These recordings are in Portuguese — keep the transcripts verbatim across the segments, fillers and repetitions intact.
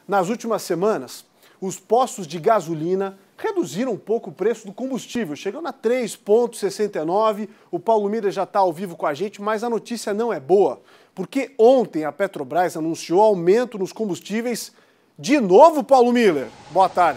Nas últimas semanas, os postos de gasolina reduziram um pouco o preço do combustível, chegando a três reais e sessenta e nove centavos. O Paulo Miller já está ao vivo com a gente, mas a notícia não é boa, porque ontem a Petrobras anunciou aumento nos combustíveis. De novo, Paulo Miller. Boa tarde.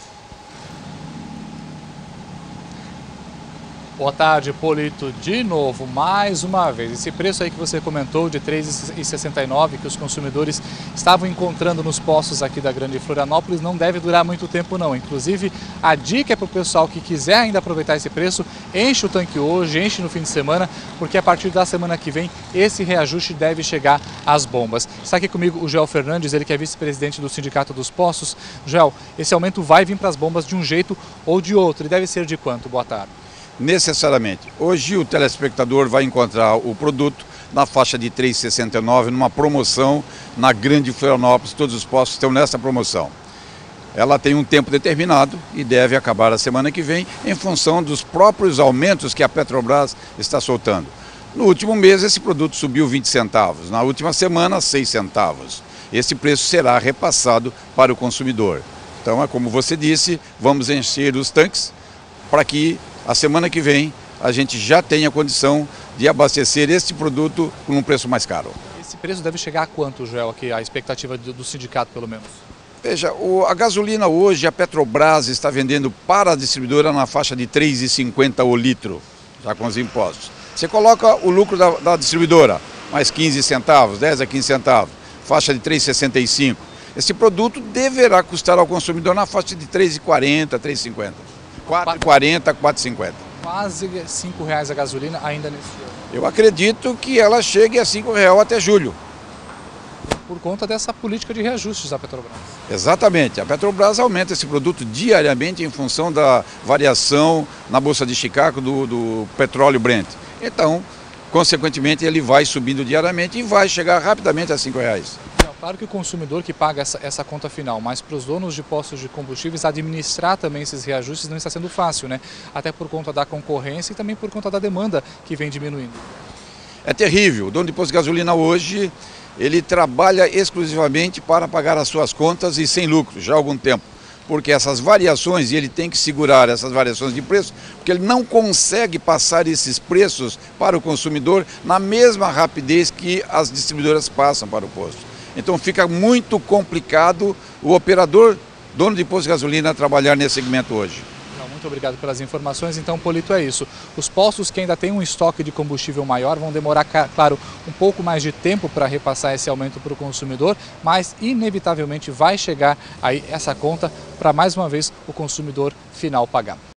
Boa tarde, Polito. De novo, mais uma vez, esse preço aí que você comentou de três reais e sessenta e nove centavos que os consumidores estavam encontrando nos postos aqui da Grande Florianópolis não deve durar muito tempo não. Inclusive, a dica é para o pessoal que quiser ainda aproveitar esse preço, enche o tanque hoje, enche no fim de semana, porque a partir da semana que vem esse reajuste deve chegar às bombas. Está aqui comigo o Joel Fernandes, ele que é vice-presidente do Sindicato dos Postos. Joel, esse aumento vai vir para as bombas de um jeito ou de outro, e deve ser de quanto? Boa tarde. Necessariamente. Hoje o telespectador vai encontrar o produto na faixa de três reais e sessenta e nove centavos, numa promoção na Grande Florianópolis. Todos os postos estão nessa promoção. Ela tem um tempo determinado e deve acabar a semana que vem em função dos próprios aumentos que a Petrobras está soltando. No último mês esse produto subiu vinte centavos, na última semana seis centavos. Esse preço será repassado para o consumidor. Então é como você disse, vamos encher os tanques para que a semana que vem a gente já tenha condição de abastecer este produto com um preço mais caro. Esse preço deve chegar a quanto, Joel, aqui, a expectativa do, do sindicato pelo menos? Veja, o, a gasolina hoje, a Petrobras está vendendo para a distribuidora na faixa de três reais e cinquenta centavos o litro, já com os impostos. Você coloca o lucro da, da distribuidora, mais quinze centavos, dez a quinze centavos, faixa de três reais e sessenta e cinco centavos. Esse produto deverá custar ao consumidor na faixa de três reais e quarenta centavos, três reais e cinquenta centavos. quatro reais e quarenta centavos, quatro reais e cinquenta centavos. Quase cinco reais a gasolina ainda nesse ano. Eu acredito que ela chegue a cinco reais até julho. Por conta dessa política de reajustes da Petrobras. Exatamente. A Petrobras aumenta esse produto diariamente em função da variação na Bolsa de Chicago do, do petróleo Brent. Então, consequentemente, ele vai subindo diariamente e vai chegar rapidamente a cinco reais. Claro que o consumidor que paga essa, essa conta final, mas para os donos de postos de combustíveis administrar também esses reajustes não está sendo fácil, né? Até por conta da concorrência e também por conta da demanda que vem diminuindo. É terrível. O dono de posto de gasolina hoje, ele trabalha exclusivamente para pagar as suas contas e sem lucro, já há algum tempo. Porque essas variações, e ele tem que segurar essas variações de preço, porque ele não consegue passar esses preços para o consumidor na mesma rapidez que as distribuidoras passam para o posto. Então fica muito complicado o operador, dono de posto de gasolina, trabalhar nesse segmento hoje. Não, muito obrigado pelas informações. Então, Polito, é isso. Os postos que ainda têm um estoque de combustível maior vão demorar, claro, um pouco mais de tempo para repassar esse aumento para o consumidor, mas inevitavelmente vai chegar aí essa conta para mais uma vez o consumidor final pagar.